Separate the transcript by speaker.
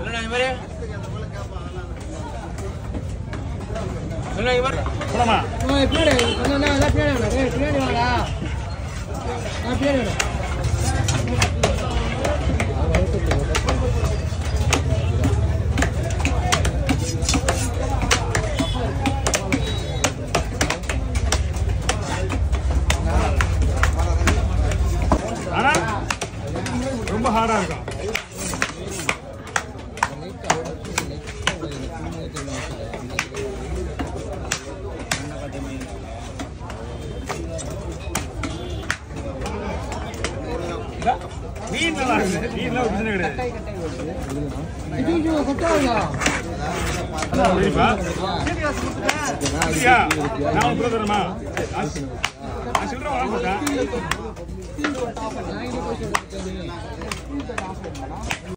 Speaker 1: ரொம்ப ஹார்டா இருக்கும். மீன் நல்லா இருக்கு. மீன்லாம் ஒரு பிரச்சனை கிடையாது. நான் கொடுத்துறேமா? நான் சொல்றேன் வாங்க.